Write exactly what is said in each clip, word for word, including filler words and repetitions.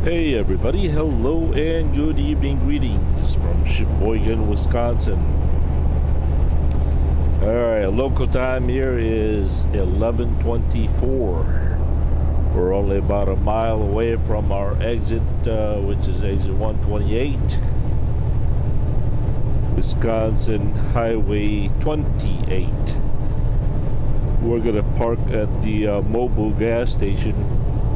Hey everybody, hello and good evening, greetings from Sheboygan, Wisconsin. Alright, local time here is eleven twenty-four. We're only about a mile away from our exit, uh, which is exit one twenty-eight. Wisconsin Highway twenty-eight. We're gonna park at the uh, Mobil gas station.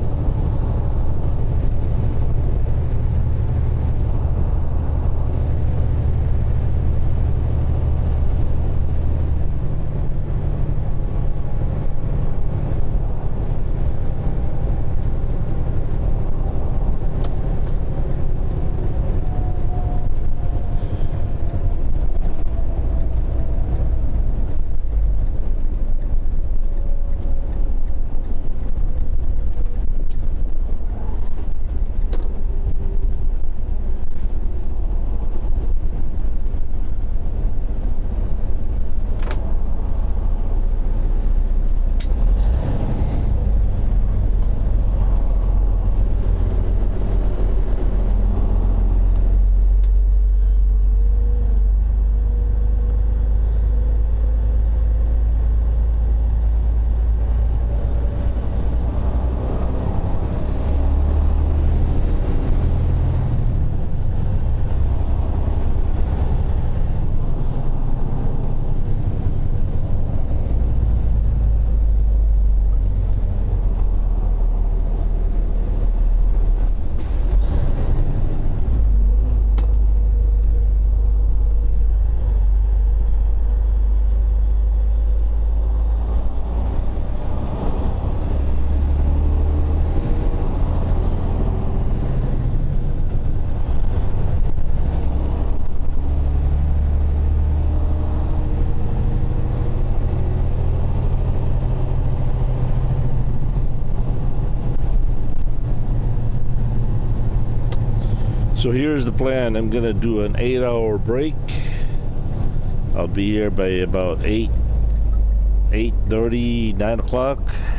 So here's the plan. I'm gonna do an eight hour break. I'll be here by about eight, eight thirty, nine o'clock.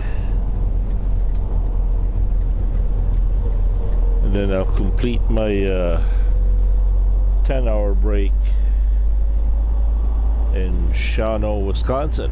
And then I'll complete my uh, ten hour break in Shawano, Wisconsin.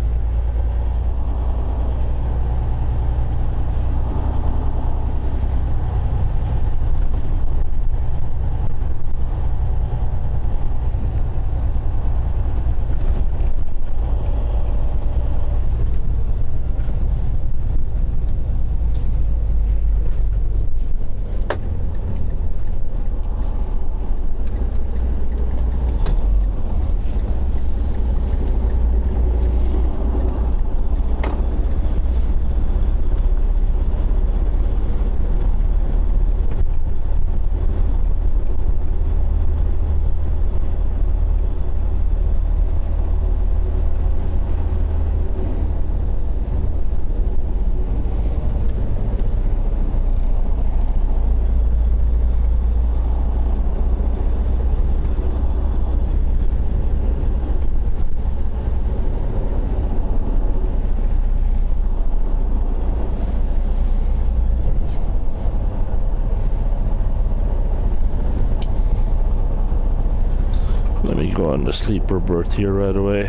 Let me go on the sleeper berth here right away.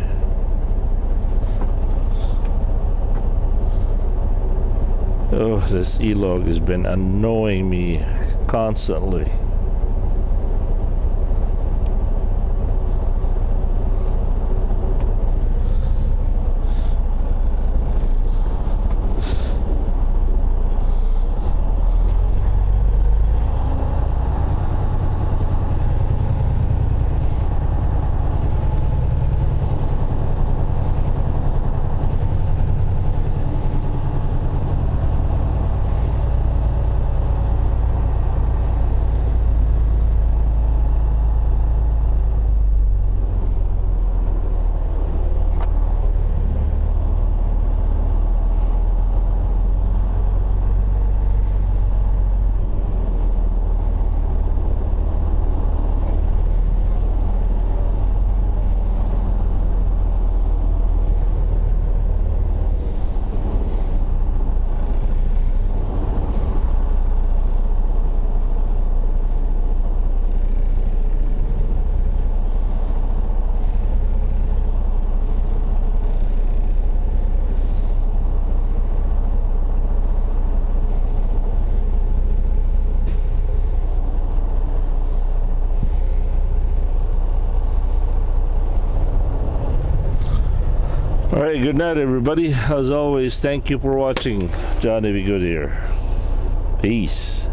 Oh, this E-Log has been annoying me constantly. All right, good night, everybody. As always, thank you for watching. Johnny Be Good here. Peace.